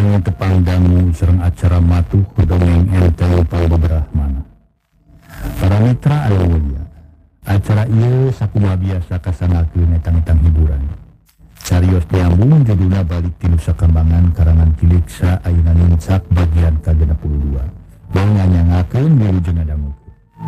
Sareng tepang dangu sareng acara matuh dongeng enteng pangbeberahmana. Para mitra anu mulia, acara ieu sakumaha biasa kasangakeun etang-etang hiburan. Carios nyambung judulna balik ti Nusa Kambangan karangan Tiliksa ayeuna Nuncak bagian ka-62. Bang nyanyangakeun wilujeng dangukeun.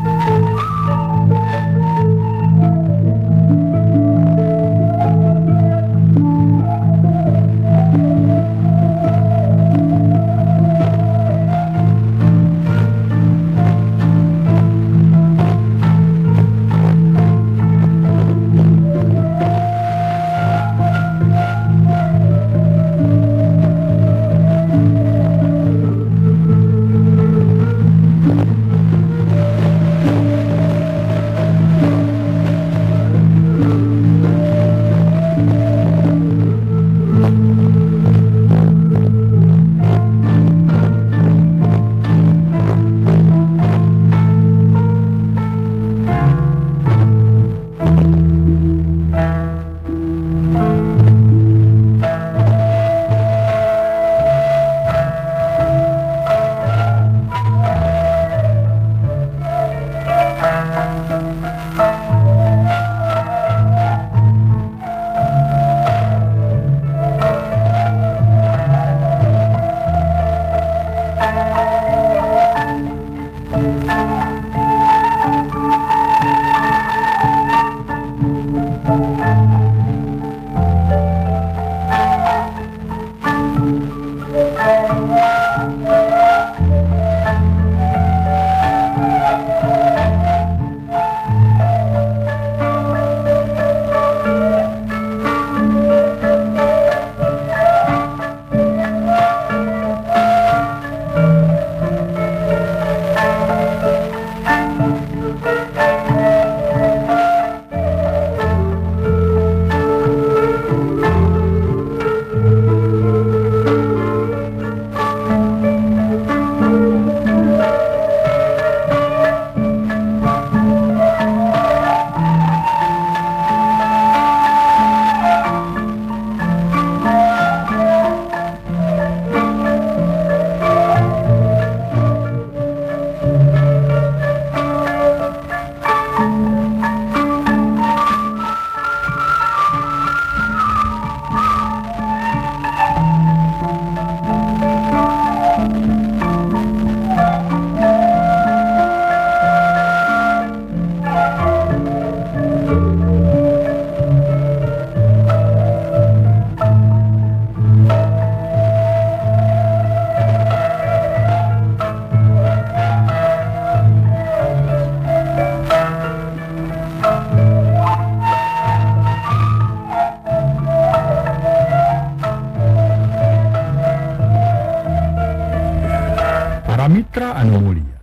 Mitra anu mulia,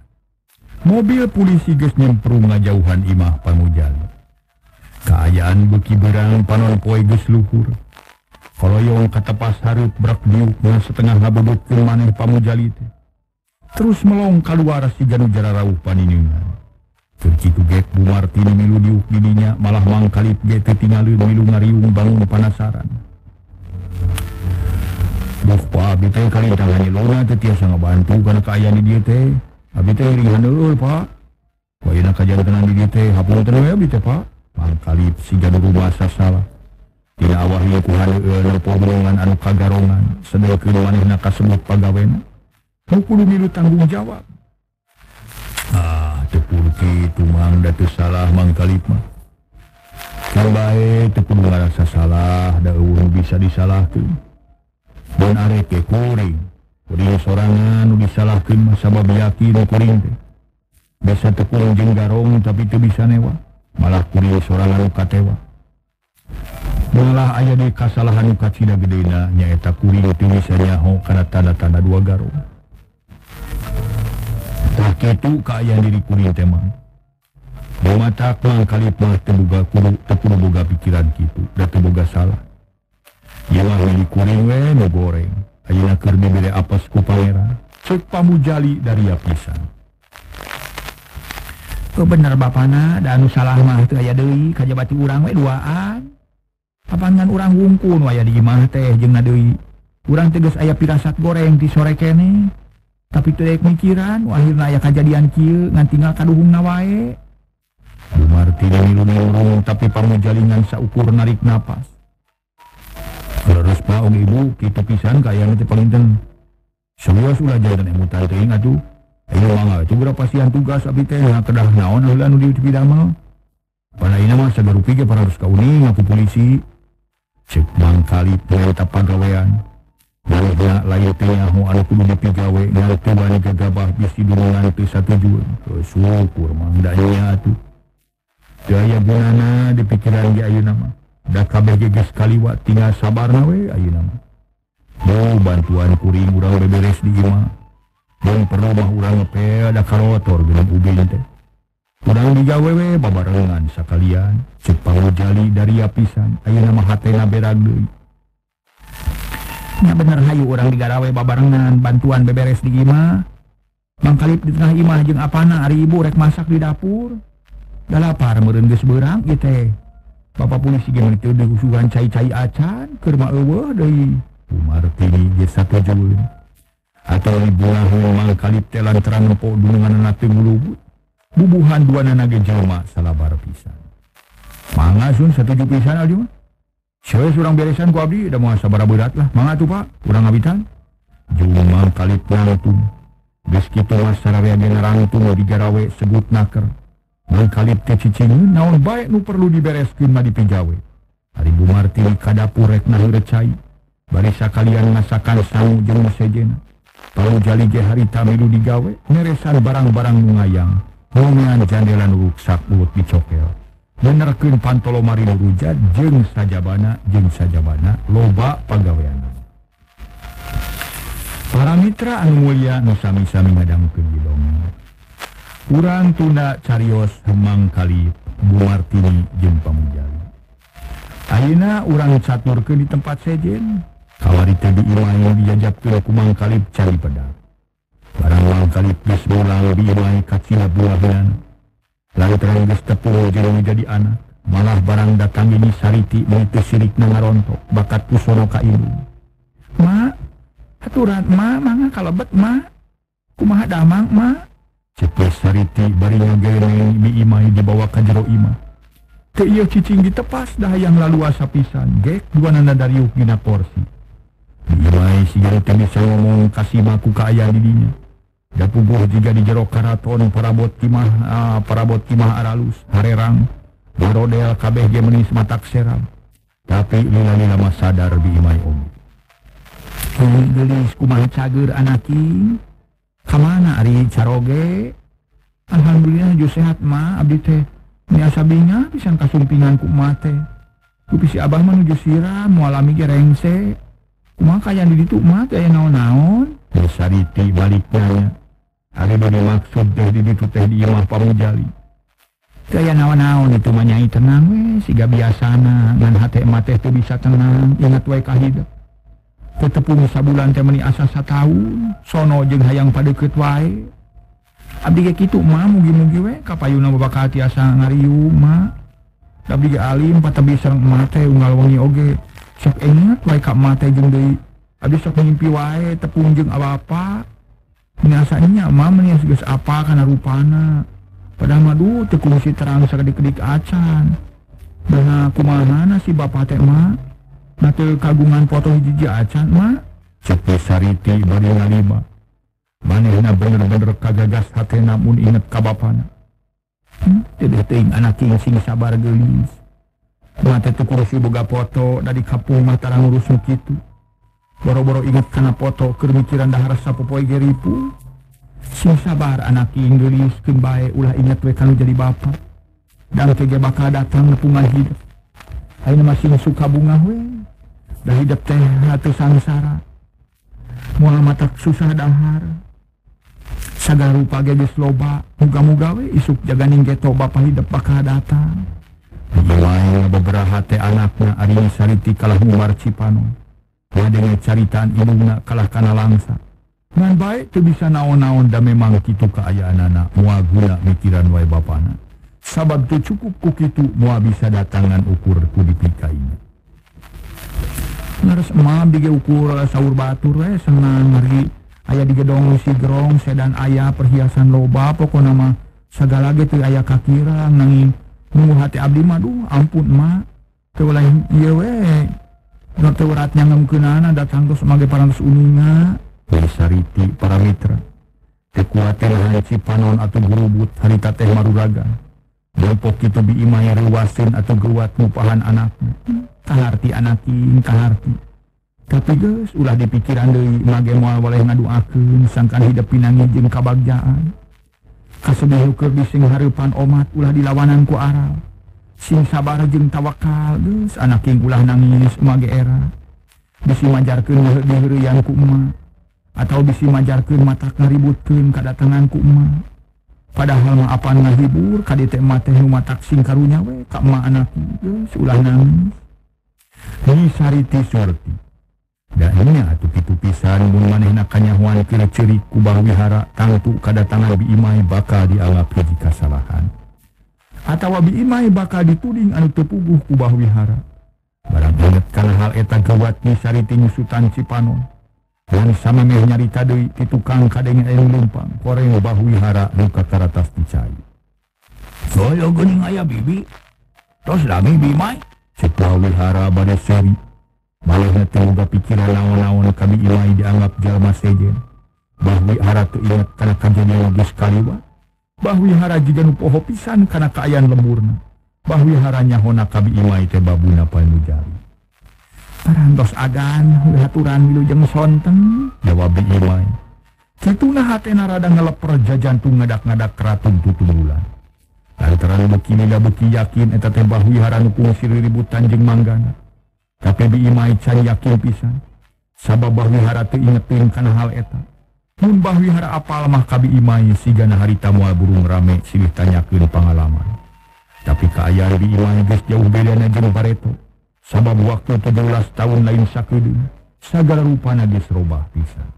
mobil polisi geus nyemprung ngajauhan imah pangujali. Kaayaan beuki beurang panon poe geus luhur. Koloyong katepas hareup brak diukna setengah ngabebeukeun maneh pamujali teh. Terus melong kaluar siga nu jara rauh paniningan. Keur kitu ge Bu Martini milu diuk di dinya malah mangkalip ge teu tingaleuan milu ngariung bangun panasaran. Duh Pak, abi teh kalintang hanyelona teh tiasa ngabantu kana kaayaan di dieu teh. Abi teh ringan heul Pak. Wayeuna kajantenan di dieu teh hapunten we abi teh Pak. Mangkalip siga nu rumah sasalah. Tina awah ieu ku haneueun pomomongan anu kagarongan, sedeukeun manehna kasebut pagawena. Nu kudu milu tanggung jawab. Teu kudu kitu mang da teu salah mangkalip mah. Can bae teu kudu ngarasa salah da eueuh bisa disalahkeun. Dan arek ke kuring sorangan nu disalahkeun mah sabab yakin kuring teh. Biasa teu kuring jeung garong tapi teu bisa newa, malah kuring sorangan nu katewa. Malah aya deui kasalahan nu kacida gedena nyaeta kuring teu bisa nyaho kana tanda-tanda dua garong. Tah kitu kaayaan diri kuring teh mah. Matak mangkalip mah teu boga pikiran kitu, da teu boga salah. Yalah milik kuring we nu goreng. Ayeuna keur dibere apes ku pangeran. Ceuk pamujali dari pisan. Bener bapana, da anu salah mah teu aya deui, kajabati urang we duaan. Papangan urang wungkul aya di imah teh jeung na deui. Urang tegas aya pirasat goreng di sore kene. Tapi teu mikiran, akhirna aya kajadian kieu ngan tinggal kaduhungna wae. Bu Martini nilu-nilu tapi pamujalingan saukur narik napas. Terus Pak Om Ibu kitu pisan kaya nanti paling ten. Serius ulah jalan emutan teuing atuh. Ayo mangga itu berapa pasian tugas abdi teh kedah naon heula nu di pidamel. Padaina mah sagarupi ge pararus ka uning ngaku polisi. Cek mangkali eta pagawean. Malihna layu teh nyaho anu kudu dipigawe ngarti bani gagabah bisi dunungan teu satujueun. Syukur mangda nya atuh. Teu aya gunana di pikiran ge ayeuna mah. Da kabeh ge geus kaliwat tinggal sabarna we ayeuna mah. Bantuan kuring urang beberes di imah. Dan perlu mah urang ngepea da karotor geus ubin teh. Urang digawe we babarengan sakalian. Cek pangujali dari apisan ayeuna mah hatena berag deui. Nya bener hayu urang digarawe babarengan bantuan beberes di imah. Mangkalip di tengah imah jeung apana ari ibu rek masak di dapur. Da lapar meureun geus beurang ieu teh. Bapak polisi ge meuli teu usuhan cai-cai acan keur mah eueuh deui. Bu Martini ge satujueun. Atau ibulahun mangkalip teh lantaran nempo dununganna teu ngulubut. Bubuhan duanana ge jelema salabar pisan. Mangga sun satuju pisan aldi mah. Saya surang beresan ku abdi, da moal sabaraha berat lah. Mangga tuh Pak, urang ngabitan. Jeung mangkalip nangtung. Geus kitu mah sararea ge narangtung digarawe segut naker. Mangkalip teh cicingeun naon bae nu perlu dibereskeun mah dipigawe. Ari Bu Martini ka dapur rek naheureut cai. Bari sakalian masakan sangu jeung musejena. Pangujali ge harita milu digawe, neresan barang-barang nu ngayang. Ngomean jandela nu ruksak ulut dicokel. Benerkeun pantolomari nu rujat jeung sajabana loba pagaweanna. Para mitra anu mulia nu sami-sami ngadangkeun di dongeng. Urang tunda carios hemang kalip Bu Martini jeung pamujali. Ayeuna urang caturkeun di tempat sejen. Kawari teh di imah diajabkeun ku mangkalip cari pedak. Barang mangkalip geus mulang di imah kacina buahan. Lantaran geus tepung jeung jadi anak. Malah barang datang ini sariti teu sirikna ngarontok bakat pusono ka ibu. Ma, aturan ma mangga kalebet ma. Kumaha damang ma? Cepat sariti bari ngageneng di imah dibawa ka jero imah. Teu ieu cicing ditepas dah hayang laluasa pisan. Gek duanana dariuk dina porsi. Di imah sigana teu bisa ngomong kasih maku kaayaan di dinya. Da puguh jiga di jero karaton parabot kimah aralus harerang barodel kabeh ge meuni matak seram. Tapi lila-lila mah sadar di imah oge. Gelis kumaha cager anaki? Kamana ari caroge? Alhamdulillah ju sehat mah abdi teh. Niasa binga pisan kasumpingan ku emak teh. Ku pisi abah mah nuju siram moalami ge rengse. Kumaha kaya di ditu emak teh aya naon-naon? Sariti baliknya. Ari bade maksud teh di ditu teh di imah pamujali. Teu aya naon-naon itu mah nyai tenang we siga biasana ngan hate emak teh teu bisa tenang ingat wae ka hideuk. Teu tepung sabulan teh meuni asa sataun sono jeung hayang padeukeut wae. Abdi ge kitu mah mugi-mugi we kapayuna babakal tiasa ngariung mah. Abdi ge alim patabi sareng emak teh unggal wengi oge sok inget wae ka emak teh jeung deui. Abdi sok ngimpi wae tepung jeung apa-apa. Biasanya mah menias geus apa kana rupana. Padahal mah duh teu kungsi terang sakedik-kedik acan. Dana kumaha si bapa teh mah? Na teu kagungan foto hiji acan mah? Cek sariti bari ngalima. Manehna bener-bener kagagas hatena mun inget ka bapana. Teu teuing anak sing sabar geulis. Mah teh teu kurusi boga foto da di kampung mah tarang ngurus nu kitu. Boro-boro inget kana foto keur mikiran dahar sapopoe ge ripu. Sing sabar anak gelis keun bae ulah inget we kanu jadi bapa. Dan teh bakal datang nepungan hidup. Ayeuna mah sing suka bunga we. Da hidup teh hatu sangsara. Moal matak susah dahar. Sagala rupa ge geus loba. Muga-muga we isuk jaganing geto bapa hidup bakal datang. Ieu beberapa teh anakna ari sariti kalah Umar Cipanon. Ngadenge caritaan indungna kalah kana langsa. Ngan bae teu bisa naon-naon da memang kitu kaayaanana moal guna mikiran wae bapana. Sabab teu cukup ku kitu moal bisa datangan ukur ku dipikaina. Ngeres emam di ukur sahur batur senang ngeri aya di gedong si gerong sedan aya perhiasan loba pokoknya mah segala gitu aya kakirang nanging nunggu hati abdi mah duh ampun mak teu lain ieu we nu teu uratnya ngemkeunana datang tos mage parantos uninga sariti para mitra teu kuat teh hanci panon atuh gurubut harita teh maruragan depok kitu bi imah reuwaseun atuh geuwat ngupahan anakna kaharti anaking kaharti tapi geus ulah dipikiran deui mage moal boleh ngaduakeun sangkan hidup pinangi jeung kabagjaan kasebih keur bising hareupan omat ulah dilawanan ku aral sing sabar jeung tawakal geus anaking ulah nangis mage era bisi majarkeun diheureuyan ku emak atau bisi majarkeun matak ngaributkeun kadatangan ku emak padahal mah apan ngahibur ka dieu teh emak teh nu matak sing karunya we ka emak anakna geus ulah nangis ni sariti surti da nya atuh kitu pisan mun manehna kanyahoan keur ceurik ku Bahwihara tangtu kadatangan bi imai bakal dianggap hiji kasalahan atawa bi imai bakal dituding anu teu puguh ku Bahwihara barang inget kana hal eta gawat ni sariti nyusutan Cipanon dan samemeh nyarita deui ti tukang kadenge aya lumpang koreng Bahwihara nu kakaratas dicai soyo geuning aya bibi tos lami bi imai cek Bahwihara bade seri malahnya teu boga pikiran naon-naon ka bi imai dianggap jalma sejen Bahwihara teu inget kana kajadian geus kaliwat Bahwihara jiga nu poho pisan kana kaayaan lemurna Bahwihara nyahona ka bi imai teh babuna panujari parantos agan haturan wilujeng sonteng jawab bi imai kituna hatena rada ngeleper jajantung ngadak-ngadak keratung tutunggulan lantaran beuki nida beuki yakin eta teh Bahwihara nu kungsi riributan jeung manggana tapi bi imai can yakin pisan sabab Bahwihara teu ingetin kana hal eta mun Bahwihara apal mah ka bi imai sigana harita moal burung rame silih tanyakeun pangalaman tapi kaayaan bi imai geus jauh bedana jeung pareto sabab waktu 17 tahun lain sakeudeung sagala rupana geus robah pisan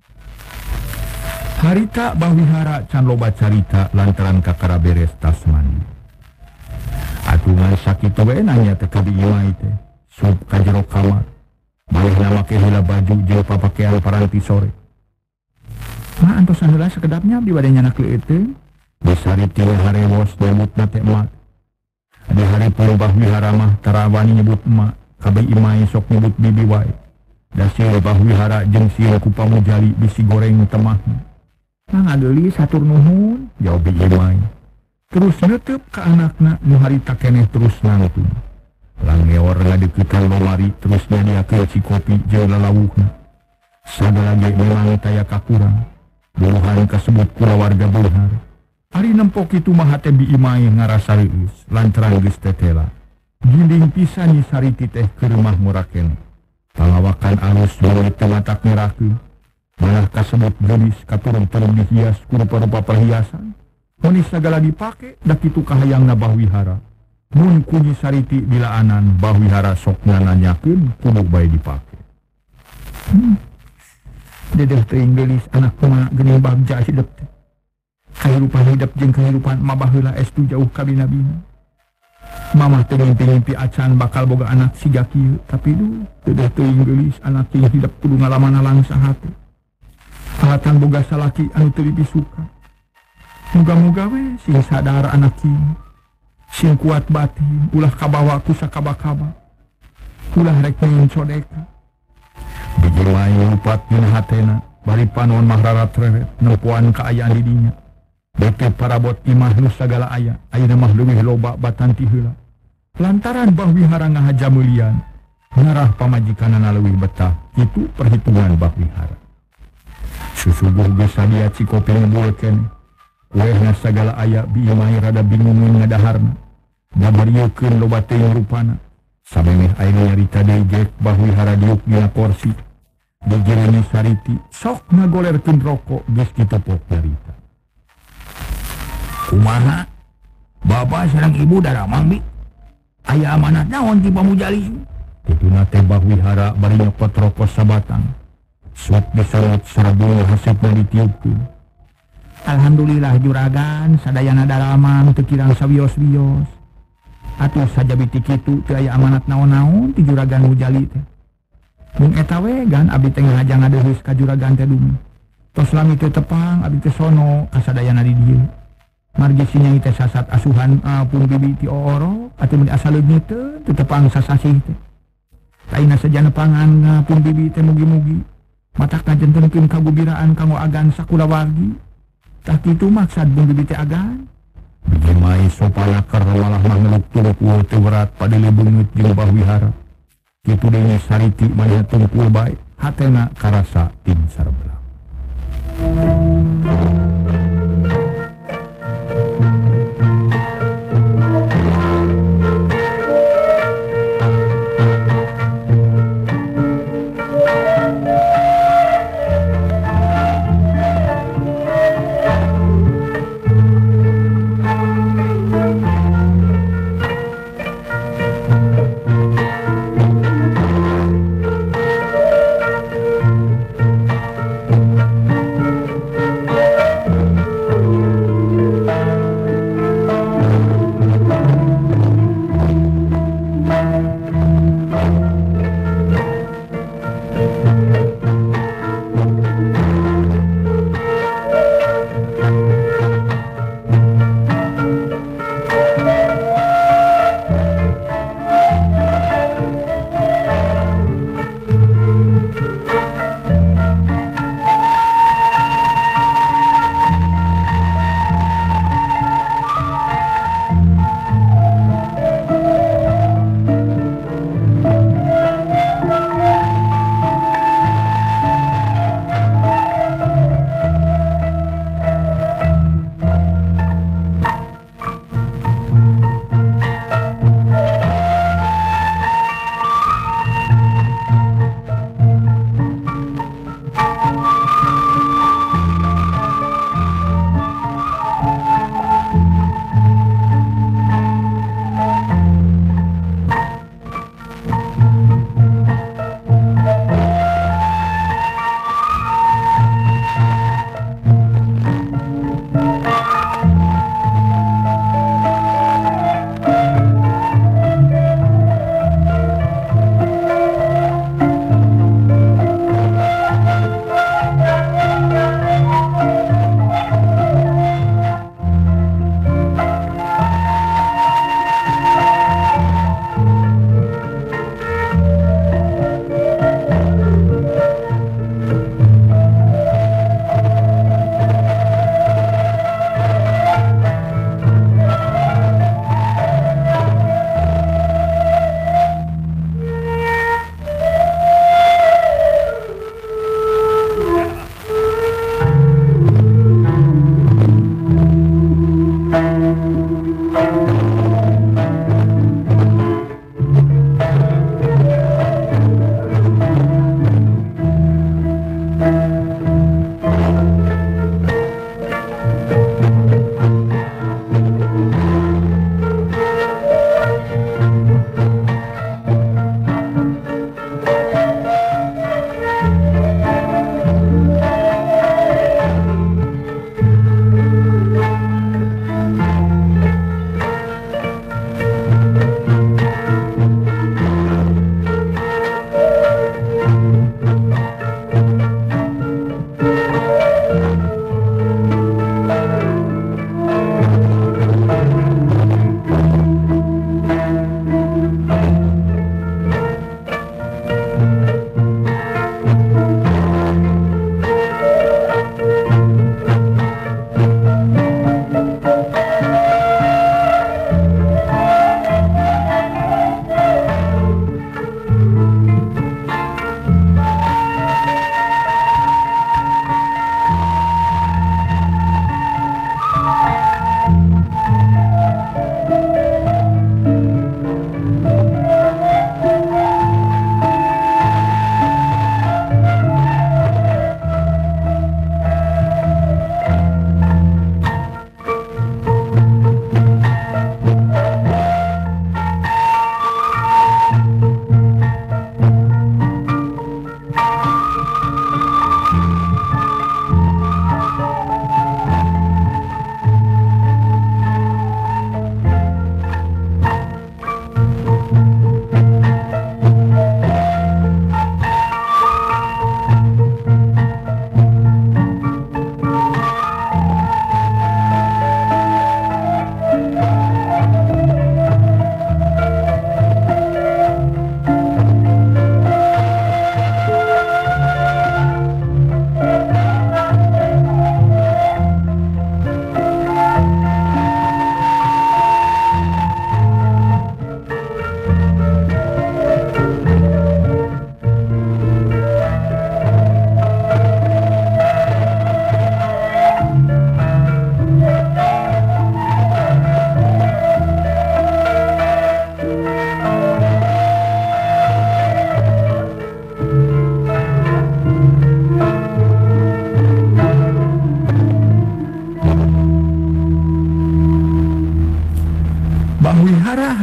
harita Bahwihara can loba carita lantaran kakara beres tas mandi atungan sakitu we nanya teh ka bi imai teh sup ka jero kamar malihna make heula baju jeung papakean paranti sore mah antos heula sakedapnya abdi bade nyana kleueteung disariti harewos demutna teh emak di hari pun Bahwihara mah tarawani nyebut emak ka bi imai sok nyebut bibi wae da sieun Bahwihara jeung sieun ku pamujali bisi goreng temahna mah ngadeuli satur nuhun jawab bi imai terus neuteup ka anakna nu harita keneh terus nangtung langeor ngadeukeutkeun lomari terus nyadiakeun si kopi jeung lalawuhna sadaya ge memang taya kakurang duluhan kasebut kula warga Beulhar ari nempo kitu mah hate bi imai ngarasa reueus lantaran geus tetela ginding pisan ni sariti teh keur mah muraken pangawakan alus mulai teu matak nyerahkeun malah kasebut geulis katurun-turun dihias ku rupa-rupa perhiasan mun sagala dipake da kitu kahayangna Bahwihara mun kunyi sariti dilaanan Bahwihara sok nanyakeun kudu bae dipake dedeh teuing geulis anak kumaha geuning bagja hidup teh kahirupan hidup jeung kahirupan mah baheula estu jauh ka bina-bina mamah teh ngimpi-ngimpi acan bakal boga anak siga kieu tapi dedeh teuing geulis anak ieu hidup kudu ngalaman langsa hate alatan boga salaki anu teu dipisuka muga-muga we sing sadar anak ieu sing kuat batin ulah kabawa ku sakaba-kaba ulah rek nyieun sodeka biji lain lupat dina hatena bari panon mah rarat-reret nempoan kaayaan di dinya bete parabot imah nu sagala aya ayeuna mah leuwih loba batanti heula lantaran Bahwihara ngahaja meulian ngarah pamajikanana leuwih betah kitu perhitungan Bahwihara susubuh geus sadia cikopi ngembulkeun wehna sagala aya bi imai rada bingung ngadaharna ngabariekeun loba teuing rupana samemeh aya nyarita deui geus Bahwihara diuk dina kursi digireuni sariti sok ngagolerkeun rokok geus kitu pok nyarita kumaha bapak sareng ibu daramang bi aya amanat naon ti pamujali kituna teh Bahwihara bari nyopot rokok sabatang sok disarut sarabul hasepna ditiupkeun alhamdulillah juragan sadayana daramang teu kirang sawios-wios atuh saja biti kitu teu aya amanat naon-naon ti juragan mujali teh Bung eta wegan abdi teh ngajang ngadeheus ka juragan teh dumi. Tos lami teu tepang abdi teh sono kasadayana di dieu. Margi sinyai teh sasat asuhan pun bibi ti oro atuh mun asa leungit teu tepang sasasih teh. Taina saja nepangan pun bibi teh mugi-mugi matak ngajentengkeun kagembiraan kanggo agan sakulawargi. Tah kitu maksad pun bibi teh agan. Bimai sopana keur malah mangeluk tuluk teu berat padele beungeut jeung bahwihara. Kitu deui sariti maneh tungkul bae hatena karasa tim sarbelang.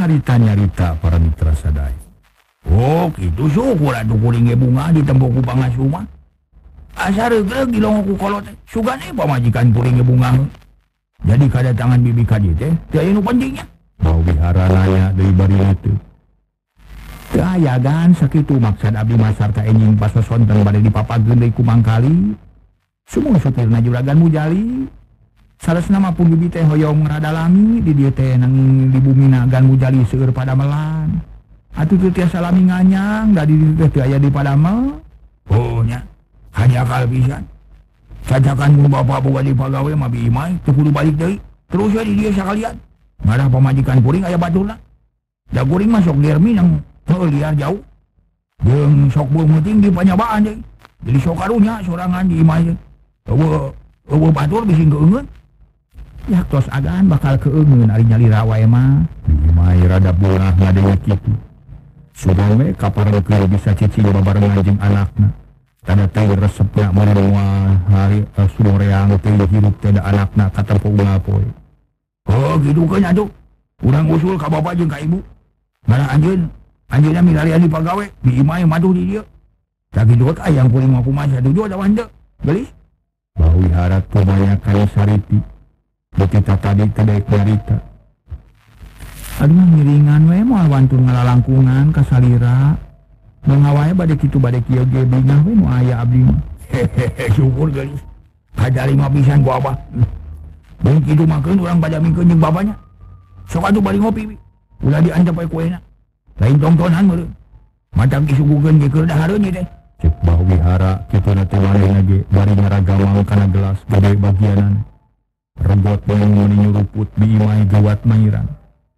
harita nyarita para mitra sadaya. Oh, kitu syukur atuh kuring ge bunga ditempo ku pangasuma. Asa regreg dilongo ku kolot teh. Sugane pamajikan kuring ge bunga. Jadi kedatangan bibi ka dieu teh teu aya nu pentingnya. Bau wihara nanya deui bari itu. Teu aya gan sakitu maksud abdi masarta enjing pasosonten bade dipapageun deui ku mangkali. Sumung supirna juragan Mujali. Saresna mah pun bibi teh hoyong ngeradalami di dieu teh nanging di bumina gan Mujali seueur padamelan. Atuh teu tiasa lami nganyang da di dieu teh aya di padamel. Oh nya, hanya akal pisan. Cacakan mun bapak boga di pagawe mah bi imai teu kudu balik deui. Terus we di dieu sakalian. Ngarah pamajikan kuring aya baturna. Da kuring mah sok dirmi nang heuh liar jauh. Jeung sok beumeuting di panyabaan deui. Jadi sok karunya sorangan di imai. Eueuh batur bisi keungeun. Yaktos agan bakal keungeun ari nyalira wae mah. Di imai rada beunah ngadenge kitu. Sudah we kaparekeun bisa cicing babarengan jeung anakna. Tanda teh resepna meureun moal hari sumoreang teh hirup teh da anakna katempo ungal poe. Oh kitu keun atuh. Urang usul ka bapa jeung ka ibu. Ngarah anjeunna milarian di pagawe di imai maduh di dieu. Da kitu teh aya kuring mah kumaha saduju da wanda. Gelis. Bau wihara kumayakan sariti. Betita tadi teh daek nyarita. Aduh ngiringan we moal wantun ngalalangkungan ka salira. Mangawae bade kitu bade kieu ge bingah we nu aya abdi mah. Hehehe syukur geus. Kajari mah pisan ku abah. Mun kitu makeun urang padamikeun jeung babanya. Sok atuh bari ngopi we. Ulah diancam we kuena. Lain tontonan meureun. Matak disuguhkeun ge keur dahareun ieu teh. Cek bau wihara kitu na teh manehna ge bari ngaragamang kana gelas gede bagianan. Regot beung meni nyuruput di imai gawat mairan.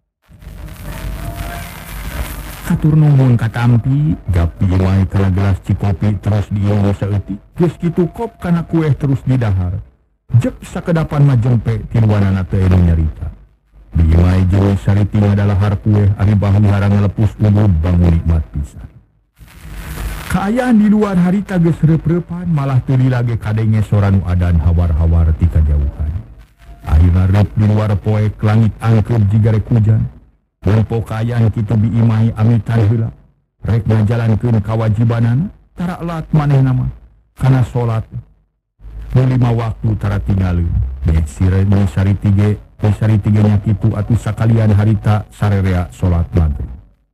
Katur nuhun ka tampi, gapi imai kana gelas cikopi terus diingu saeutik. Geus kitu kop kana kueh terus didahar. Jek sakedapan mah jempe tiluanana teh anu nyarita. Di imai jeung sariti ngadalahar kueh ari bahu wihara ngalepus ubud bangun nikmat pisan. Kaayaan di luar harita geus reup-reupan malah teu lage kadenge sora nu adan hawar-hawar ti kajauhan. Akhirna reup di luar poek langit angkeup jiga rek hujan. Lempo kaayaan kitu bi imai amitan heula. Rek ngajalankeun kawajibanana tara lat manehna mah kana salat. Nu 5 waktu tara tinggalin. Nya sariti ge nya kitu atuh sakalian harita sarerea salat maghrib.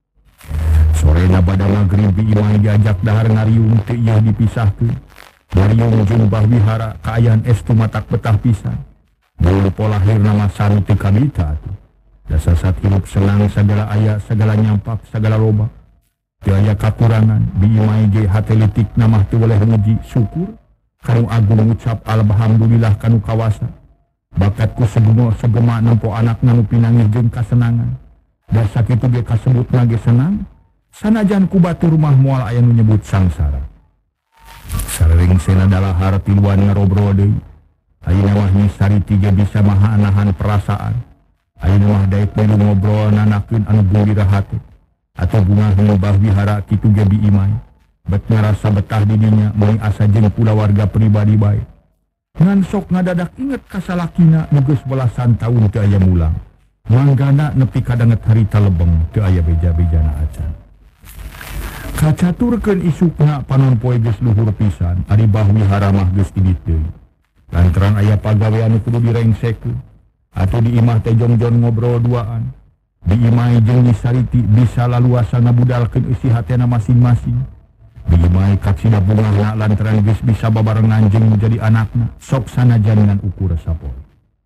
Sorena pada maghrib bi imai diajak dahar ngariung teu ieu dipisahkeun. Ngariung jeung bah wihara kaayaan estu matak betah pisan. Bulu pola lahirna mah sanu teu kabita atuh. Dasasat hirup senang segala aya segala nyampak segala loba. Teu aya kakurangan bi imai ge hate leutikna mah teu boleh muji syukur kanu agung ngucap alhamdulillah kanu kawasa. Bakatku segema nempo anakna nu pinangih jeung kasenangan. Da sakitu ge kasebutna ge senang. Sanajan ku batur mah moal aya nu nyebut sangsara. Sareng sena dalahar tiluan ngarobro deui. Ayeuna mah nya sariti ge bisa maha nahan perasaan. Ayeuna mah daek melu ngobrol nanakeun anu gembira hate. Atuh bunga nu bah wihara kitu ge bi imai. Bet ngarasa betah di dinya meuli asa jeung kulawarga pribadi bae. Ngan sok ngadadak inget ka salakina nu geus belasan taun teu aya mulang. Manggana nepi kadanget harita lebeng teu aya beja-bejana acan. Kacaturkeun isukna panon poe geus luhur pisan, ari bah wihara mah geus idit deui. Lantaran aya pagawe anu kudu direngsekeun. Atuh di imah teh jongjon ngobrol duaan. Di imah jeung di sariti bisa laluasa ngabudalkeun isi hatena masing-masing. Di imah kaksina bungahna lantaran geus bisa babarengan jeung menjadi anakna, sok sanajan ngan ukur sapoe.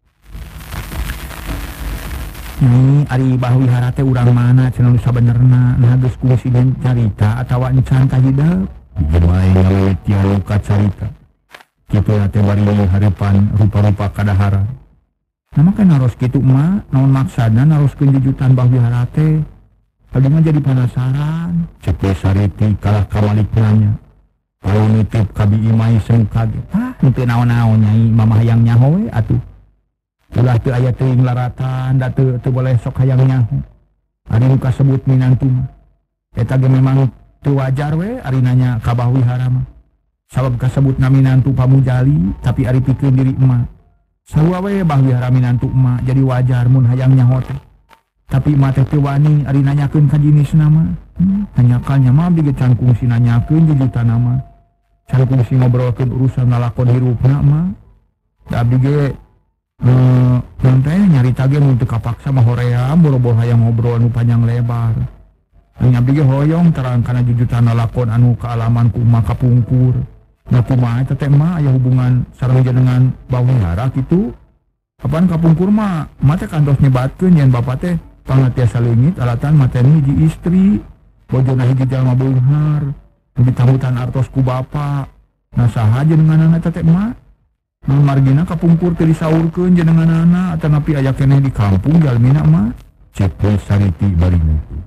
Nyai ari bah wihara teh urang mana cenah nu sabenerna nah geus kungsi den carita atawa encan ka hideuk. Di imah ngawetian anu kacarita. Kitu teh bari hareupan rupa-rupa kadaharan. Nama kan naros kitu mah, naon maksudna naroskeun jujutan bah wihara teh. Abdi mah jadi penasaran. Cek sariti kalah kamalik nanya. Kalau nitip ka bi imai seng kaget. Henteu naon-naon nyai, mamah hayang nyaho we atuh. Ulah teu aya teuing laratan, da teu boleh sok hayang nyaho. Ari nu kasebut minantu mah. Eta ge memang teu wajar we ari nanya ka bah wihara mah. Sabab kasebutna minantu pamujali, tapi ari pikeun diri emak. Sarua we bah wihara minantu emak jadi wajar mun hayang nyaho teh. tapi mata teu wani ari nanyakeun ka jenis nama. Tanyakannya mah abdi ge can kungsi nanyakeun jujutan nama. Can kungsi ngobrolkeun urusan ngalakon hirupna mah. Da abdi ge nanti nyarita ge mun teu kapaksa mah horea boro-boro hayang ngobrol anu panjang lebar. Nya abdi ge hoyong terang kana jujutan ngalakon anu kaalaman ku mah kapungkur. Nah kumaha eta teh mah aya hubungan sareng jenengan bawihara kitu. Kapan kapungkur mah teh kantos nyebatkeun yen bapa teh pangatiasa leungit alatan mah teh hiji istri, bojona hiji jalma beunghar, ditambutan artos ku bapa. Nah saha jenenganana eta teh mah? Mun margina kapungkur teu disaurkeun jenenganana atanapi aya keneh di kampung jalmina mah. Cek Sariti barina itu.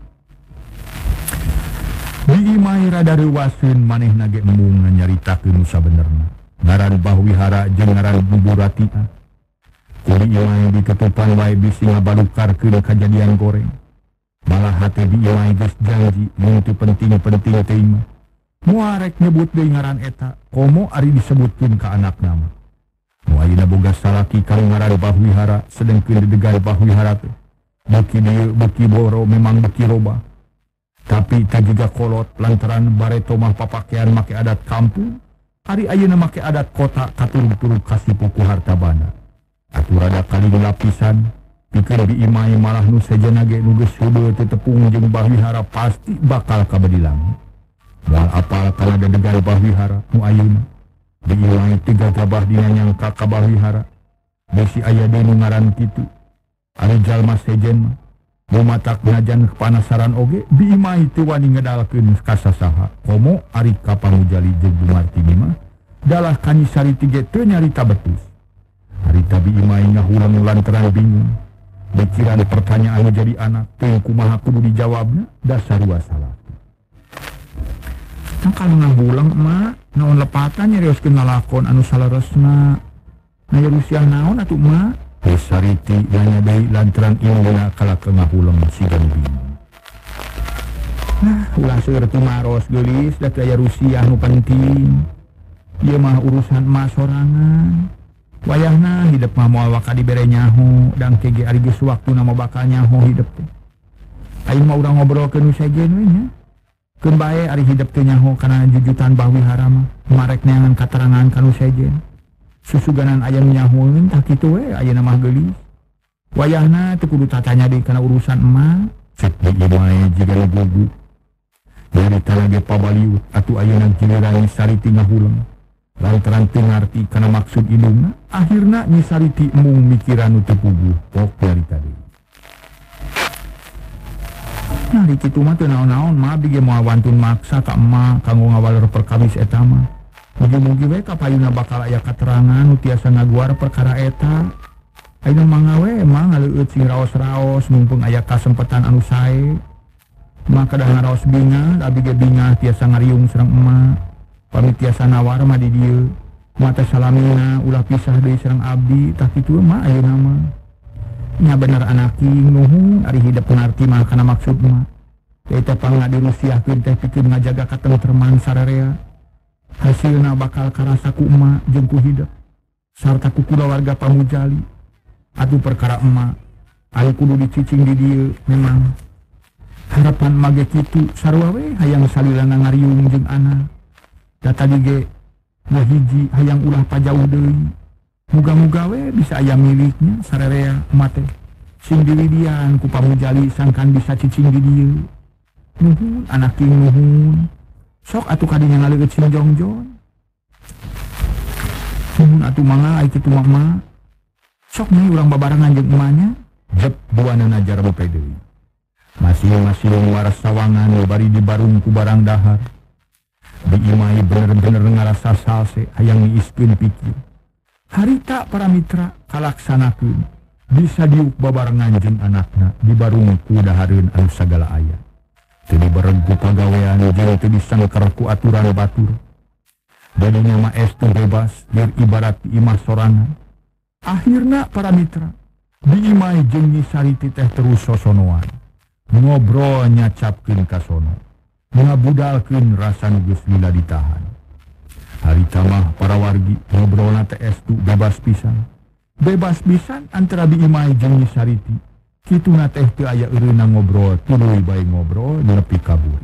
Diimai rada reuwaseun manehna ge embung nyaritakeun nu sabenerna. Ngaran Bahwihara jeung ngaran Buburatia. Kuli imai diketupan wae bisi ngabalukarkeun kajadian goreng. Malah hate diimai geus janji mun teu penting-penting teuing mah. Moal rek nyebut deui ngaran eta, komo ari disebutkeun ka anakna mah. Nu ayeuna boga salaki kang ngaran Bahwihara sedengkeun didegal Bahwihara teh. Beuki dieu beuki boro memang beuki loba. Tapi tak juga kolot lantaran bareto mah papakean make adat kampung. Hari ayeuna make adat kota katurug-turug kasih puku harta bana. Atuh rada kali lapisan pikeun diimai malah nu sejenna ge nu geus heudeut teu tepung jeung Bahwihara pasti bakal kabadilang. Moal apal kana dedegan Bahwihara nu ayeuna. Diimai tiga gabah dina nyangka ka Bahwihara. Besi aya deui nu ngaran kitu. Ari jalma sejen mah mumatak ngajan kepanasaran oge diimai teu wani ngedalkeun ka sasaha. Komo ari ka pamujali jeung Bumartini mah dalah Kanyi Sariti ge teu nyarita betus. Harita diimai ngahulang lantaran bingung. Mikiran pertanyaan nu jadi anak teu kumaha kudu dijawabna da sarua salaki. Nah kalau ngahulang mah naon lepatan nyarioskeun lalakon anu salaresna. Na rusiah naon atuh mah? Sariti nanya deui lantaran induna kala ngahulang sigan bingung. Nah, ulah seueur teu maros geulis da teu aya rusiah nu penting. Ieu mah urusan emak sorangan. Wayahna hidup mah moal waka dibere nyaho dang kege ari geus waktuna mah bakal nyaho hidup teh. Aing mah urang ngobrolkeun nu sejen we nya. Keun bae ari hidup teu nyaho kana jujutan Bahwihara mah marek neangan katerangan ka nu sejen. Susuganan aya nyahoeun tah kitu we ayeuna mah geulis. Wayahna teu kudu tatanya deui kana urusan emak. Cek diimai jiga gugu. Nyarita lage pabaliut atuh ayeuna giliran Sariti ngahulang. Lantaran teu ngarti kana maksud indungna, akhirna Nyi Sariti mung mikiran nu teu puguh pok nyarita deui. Nah di kitu mah teu naon-naon mah abdi ge moal wantun maksa ka emak kanggo ngawaleur perkawis eta mah. Mugi-mugi we kapayuna bakal aya katerangan nu tiasa ngaguar perkara eta. Ayeuna mangga we emang ngaleueut sing raos-raos mumpung aya kasempetan anu sae. Maka dah ngaraos binga, abdi ge binga tiasa ngariung sareng emak. Pami tiasa nawar mah di dieu. Mata salamina ulah pisah deui sareng abdi, tah kitu mah ayeuna mah. Nya bener anaking nuhun ari hidup ngarti mah kana maksud mah. Eta pangadirusiahkeun teh pikeun ngajaga katentreman sararea. Hasilna bakal karasa ku emak jeung ku hidup sarta ku kulawarga pamujali. Atuh perkara emak anu kudu dicicing di dieu memang harapan mage kitu sarua we hayang salilana ngariung jeung anak. Da tadi ge nah hiji hayang ulah pajauh deui. Muga-muga we bisa aya miliknya sararea emak teh sing diwidian ku pamujali sangkan bisa cicing di dieu. Nuhun anaking nuhun. Sok atuh kadinya ngaleueut sing jongjon. Atuh mangga ai kitu mah. Sok nih urang babarengan jeung emanya. Jep buana najar bope deui. Masing-masing waras sawangan bari dibarung ku barang dahar. Diimai bener-bener ngarasa salse hayang ngiiskeun pikir. Harita para mitra kalaksanakeun bisa diuk babarengan jeung anakna dibarung ku dahareun anu sagala aya. Teu diberegu pagawean jeung teu disangker ku aturan batur. Dadinya mah estu bebas biar ibarat imah sorangan. Akhirna para mitra diimai jeung Nyi Sariti teh terus sosonoan. Ngobrol nyacapkeun ka sono. Ngabudalkeun rasa nu geus lila ditahan. Harita mah para wargi ngobrolna teh estu bebas pisan. Bebas pisan antara diimai jeung Nyi Sariti. kitu na teh teu aya eureuna ngobrol, tuluy bae ngobrol nepi kabur.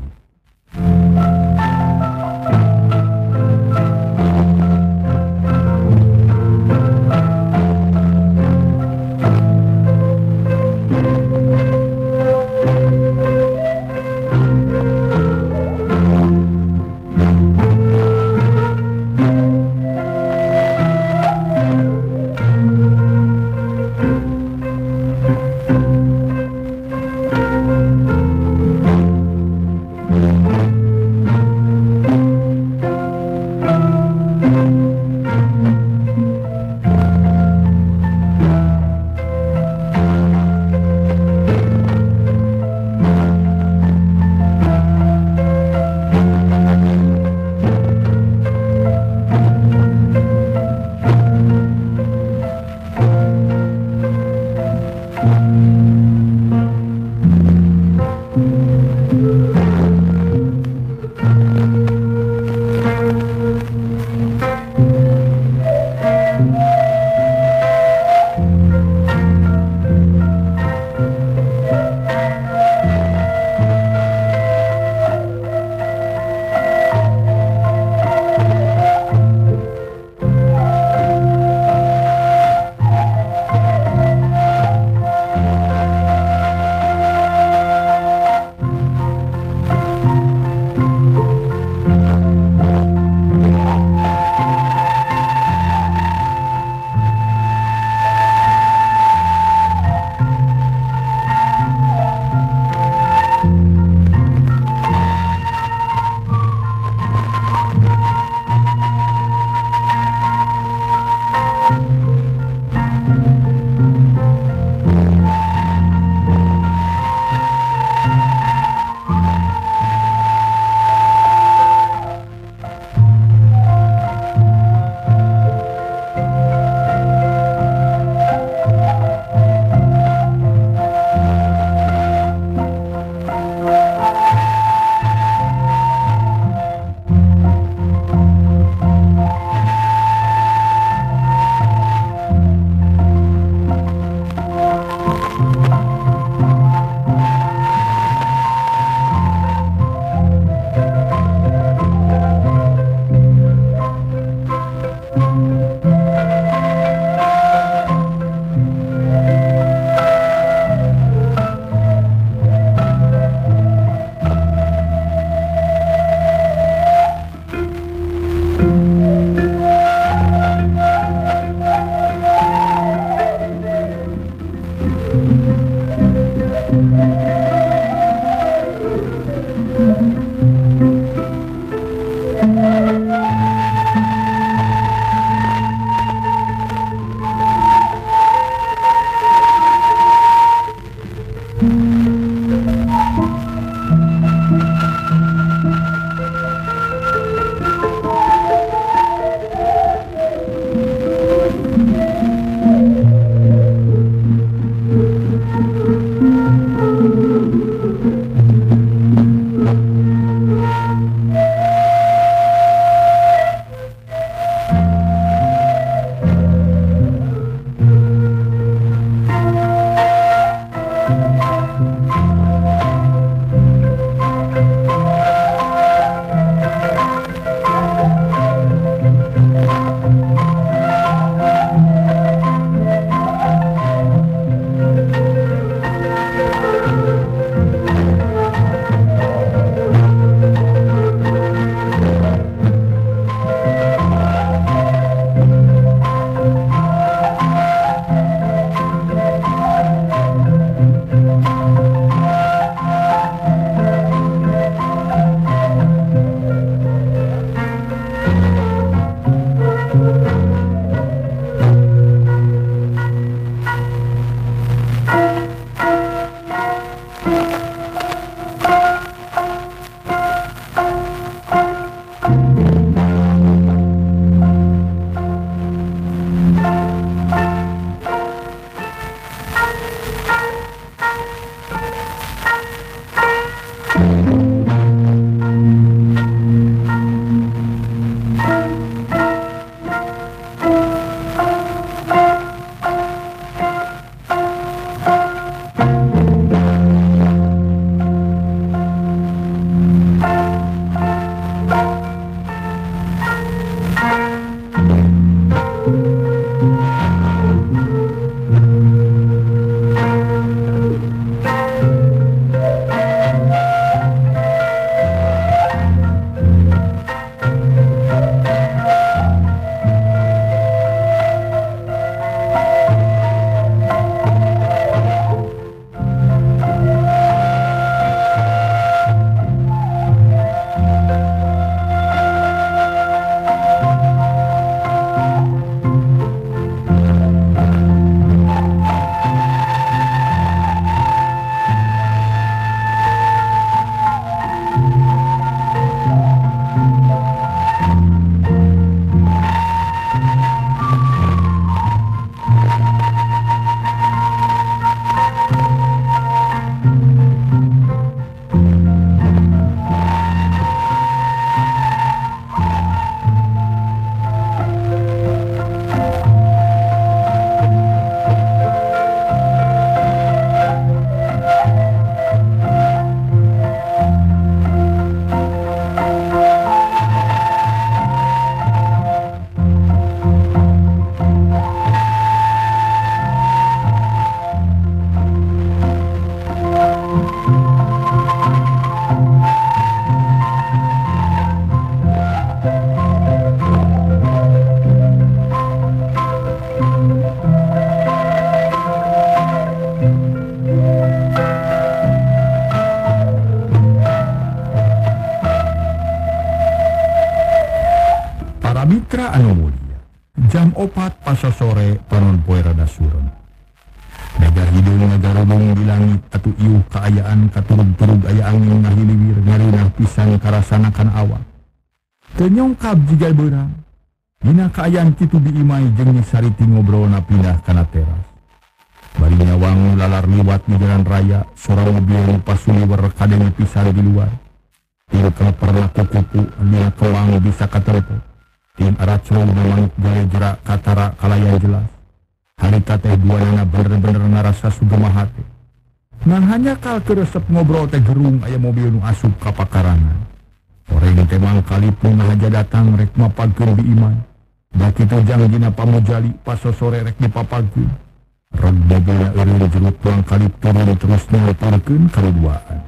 Pamitra anu mulia, jam 4 pasa sore panon poe rada surun. Naga hidung naga rodong di langit atuh iuh kaayaan katurug-turug aya angin ngahiliwir ngarinah pisan karasanakan awak. Teu nyongkap jiga beurang. Dina kaayaan kitu diimai jeung sariti ngobrolna pindah kana teras. Bari nyawang lalar liwat di jalan raya, sorang mobil pasuliwer kadenge pisan di luar. Tim keleper kuku dina kewang bisa katelepon. Tim aracrung memang gaya jerak katara kalayan jelas. Harita teh duanana bener-bener ngarasa sugema hati. Ngan hanya kal keresep ngobrol teh gerung aya mobil nu asup ka pakarangan. Oreng teh mangkali pun aja datang rek mapagkeun di iman. Da kitu jangjina pamujali pas sore rek dipapagkeun. Rod mobilna eureun jerut mangkali turun terus nyalparkeun kaluduaan.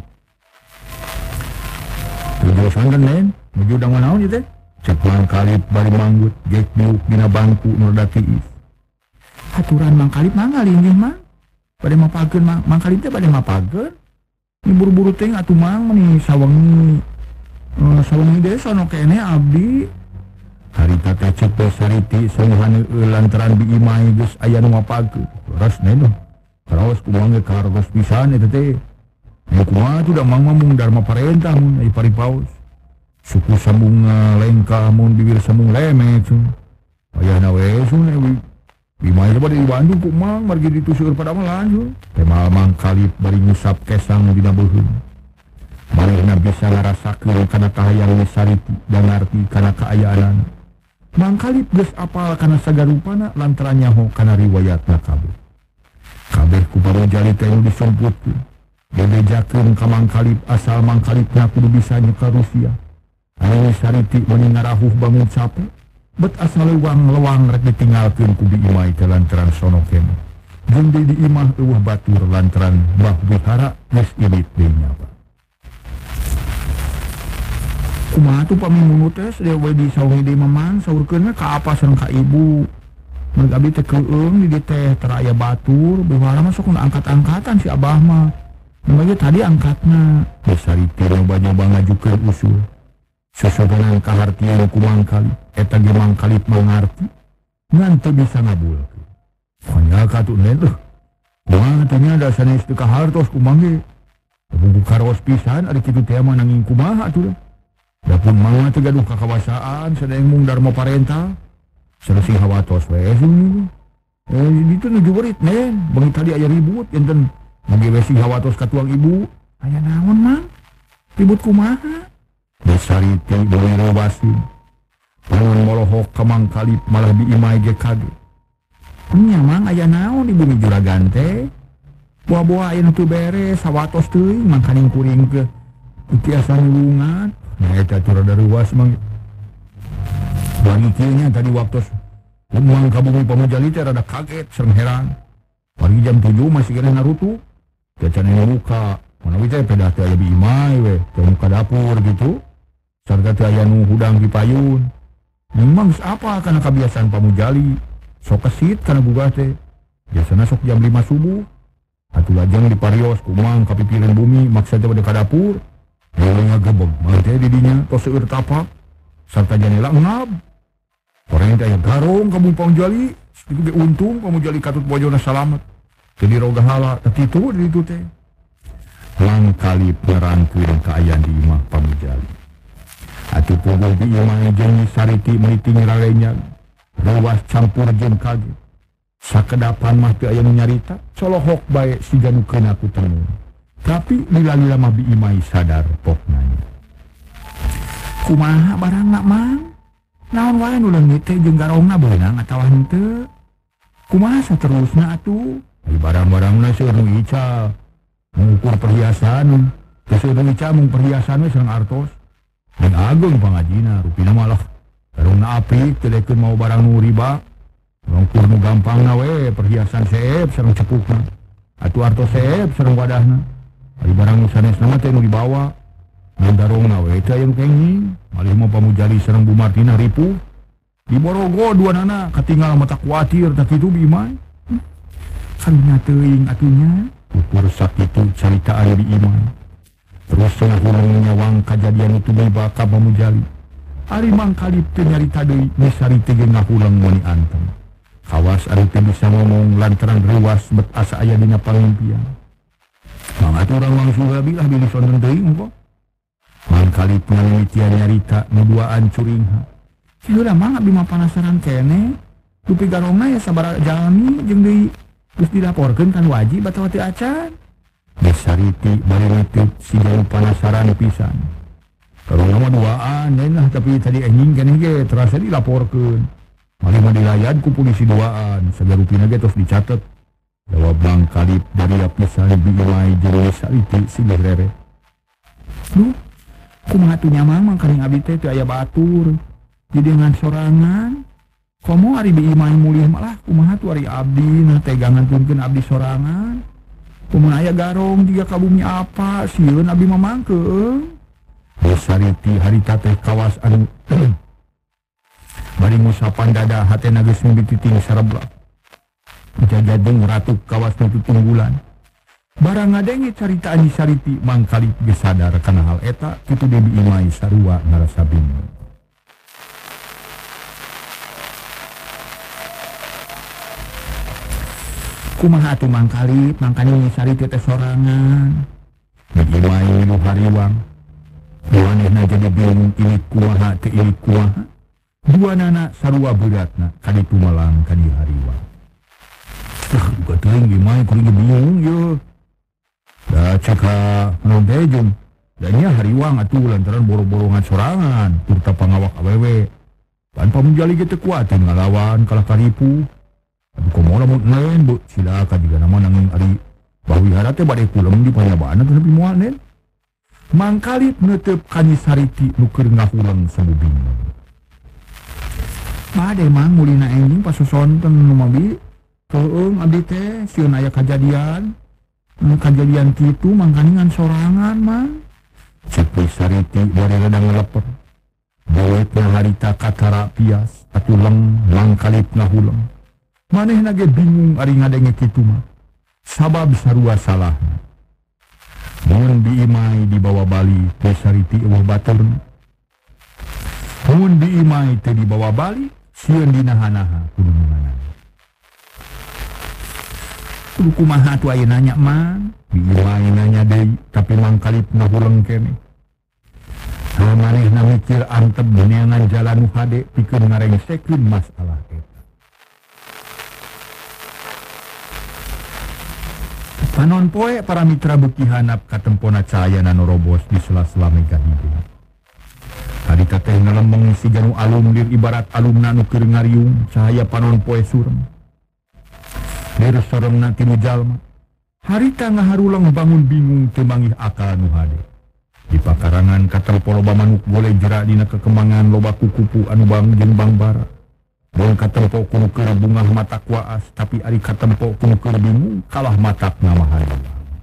Tujuan nen, menuju udang naon ieu teh? Cek mangkali bari manggut gek diuk dina bangku nu rada tiis. Aturan mangkalip manggal inggih mah. Bade mapageun mangkalip teh bade mapageun. Ni buru-buru teh atuh mang meni sawengi. Sawengi deui sono kene abdi. Harita teh cek teh sariti seueuhan lantaran diimai geus aya nu mapageun. Leres neno. Karaos kumaha ge kargos pisan eta teh. Nya kumaha tuh da mang mamung dharma parentah mun ai paripaos. Suku sambung lengkah mun bibir sambung lemet. Ayana we sun Bimai lebar di Bandung ku mang margi ditusur pada melanjut. Temal mangkalip bari ngusap kesang dina beuheung. Manehna bisa ngarasakeun kana kahayang sariti dan ngarti kana kaayaanan. Mangkalip geus apal kana sagarupana lantaran nyaho kana riwayatna kabeh. Kabeh ku pamujali teh nu disumputkeun. Bebejakeun ka mangkalip asal mangkalipna kudu bisa nyeka Rusia. Anu sariti meuni ngarahuh bangun capek. Bet asal lewang rek ditinggalkeun ku diimai ke lantaran sono kene. Jeung di imah eueuh batur lantaran Mbah Wihara geus ilit deui nya. Kumaha tuh pamimungut teh sadaya we di sawangi deui mamang saurkeun ka apa sareng ka ibu. Mun abdi teh keueung di dieu teh tara aya batur, Wihara mah sok angkat-angkatan si abah mah. Namanya tadi angkatna sariti nyoba-nyoba ngajukeun usul. Sesodanan kahartian ku mangkalip eta ge mangkalip mangarti ngan teu bisa ngabulkeun. Hanya katuh nen kumaha teh nya da sanes teu kahartos kumaha ge. Bubu karos pisan ari kitu teh mah nanging kumaha atuh. Da pun mangga teu gaduh kakawasaan sadaeng mung dharma parentah. Sareng hawatos we sing. Ditu nuju beurit nen, beungi tadi aya ribut enten mangge we sing hawatos ka tuang ibu. Aya naon mang? Ribut kumaha? Sariti boleh robasin. Panon molohok ka mangkalip malah diimai ge kaget. Nya mang aya naon di bumi juragan teh? Buah-buah aya nu teu beres sawatos teuing mangkaning kuring ke tiasa nulungan. Nah eta teu rada ruas mang. Bani kieu nya tadi waktos umang ka bumi pamujali teh rada kaget sareng heran. Pagi jam 7 masih kena narutu. Teu can buka. Manawi teh pedah teh aya diimai we, teh muka dapur gitu. Sarta teh aya nu hudang di payun. Memang apa kana kebiasaan pamujali. Sok kesit kana gugah teh. Biasana sok jam 5 subuh. Atuh lajeng di parios kumang kapipireun bumi maksa teh bade ka dapur. Dewe ngagebeg, mah teh di dinya tos seueur tapak. Sarta janela ngab. Orangnya teh aya garong ka bumi pamujali. Itu ge untung pamujali katut bojona salamet. Teu diroga hala teh kitu di ditu teh. Mangkalip ngerangkeun kaayaan di imah pamujali. Atuh puguh di imah jeung sariti meuting ralenya ruas campur jeung kaget. Sakedapan mah teu aya nu nyarita, colohok bae siga nu keun aku temu. Tapi lila-lila mah bi imah sadar pok nanya. Kumaha barangna mang? Naon wae nu leungit teh jeung garongna beunang atawa henteu? Kumaha saterusna atuh? Ari barang-barangna seueur nu ical. Mengukur perhiasan, kesudah dicamung perhiasan sareng artos. Dan agung pangajina, rupina malah karungna apik, telekeun mau barang nu riba. Ngongkur nu gampangna we, perhiasan seep sareng cepukna. Atuh artos seep sareng wadahna. Ari barang nu sanesna mah teh nu dibawa. Ngan darongna we teh aya nu kenging, malih mah pamujali sareng Bu Martina ripuh. Di Borogo duanana katinggal mata kuatir tah kitu bimai. Karunya teuing atunya. Ukur sakitu caritaan di iman. Terus ngahurung nyawang kejadian itu tiba ka pamujali. Ari mangkalip teu nyarita deui geus sariti ge ngahulang muni antem. Kawas ari teu bisa ngomong lantaran reuas bet asa aya dina pangimpian. Mangkat urang mangsuha bilah bilih sonten deui engko. Mangkalip ngamimitian nyarita nu duaan curingha. Si heula mang abdi mah panasaran keneh. Dupi garongna ya sabaraha jalmi jeung deui geus dilaporkeun kan wajib atawa teu acan. Geus sariti bari neuteut si jauh panasaran pisan. Karena mah duaan lain lah tapi tadi anjing keneh ge terasa dilaporkeun. Mari mah dilayad ku polisi duaan, sagarupina ge tos dicatet. Jawab mangkalip dari pisan biimai jeung sariti silih rere. Duh, kumaha atuh nyamang mangkaring abdi teh teu aya batur. Di dengan sorangan. Komo ari biimai mulih malah kumaha tuh ari abdi nah tegangan tunkeun abdi sorangan. Kumaha aya garong jiga ka bumi apa sieun abdi mah mangkeung. Sariti harita teh kawas anu bari ngusapan dada hatena geus mimiti sareblak. Jajadeng ratu kawas nu tutunggulan. Barang ngadenge carita ani sariti mangkalip geus sadar kana hal eta kitu deui imai sarua ngarasa bingung. Kumaha atuh mangkalip mangkana sariti teh sorangan. Imai nu hariwang. Duanehna jadi bingung ini kumaha teu ini kumaha. Duanana sarua beratna kaditu malang kadi hariwang. Buka teuing imai kuring bingung ye. Da ceka naon teh jeung da nya hariwang atuh lantaran boro-borongan sorangan turta pangawak awewe. Pan pamunjali ge teu kuat ngalawan kalah karipu. Atuh komo lamun lain bu silakan jiga nama nanging ari bawihara teh bade kulem di panyabana teh nepi moal nen. Mangkalip neuteup kani sariti nu keur ngahulang sambu bingung. Bade mang mulina enjing pasosonten nu mabi. Teueung abdi teh sieun aya kajadian. Kajadian kitu mangkaningan sorangan mang. Cek sariti bari rada ngeleper. Bawetna harita katara pias atuleng mangkalip ngahulang. Manehna ge bingung ari ngadenge kitu mah. Sabab sarua salahna. Mun diimai dibawa bali teh sariti eueuh baturna. Mun diimai teh dibawa bali sieun dinaha-naha kudu nganana. Kudu kumaha atuh aya nanya man? Diimai nanya deui tapi mangkalip ngahulang keneh. Manehna mikir antep neangan jalan nu hade pikeun ngarengsekeun masalah eta. Panon poe para mitra beuki hanap katempona cahayana nu robos di sela-sela mega hideung. Harita teh ngelembeng siga nu alum lir ibarat alumna nu keur ngariung cahaya panon poe surem. Lir soremna tinu jalma. Harita ngaharulang bangun bingung teu manggih akal nu hade. Di pakarangan katempo loba manuk boleh jera dina kekemangan loba kukupu anu bang jeung bangbara. Bon katempo kuno keur bungah mata kuaas tapi ari katempo kuno keur bingung kalah matak ngamahan.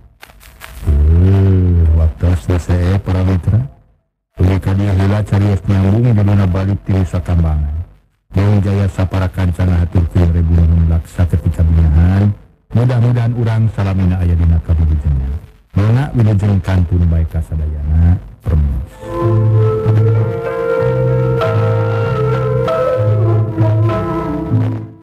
Waktu selesai para mitra. Tuluy ka dieu heula carios nyambung judulna balik ti Nusa Kambangan. Deung jaya sapara kancana haturkeun rebu nu laksa ketika bingahan. Mudah-mudahan urang salamina aya dina kawilujengan. Mangga wilujeng kantun bae kasadayana. Permisi.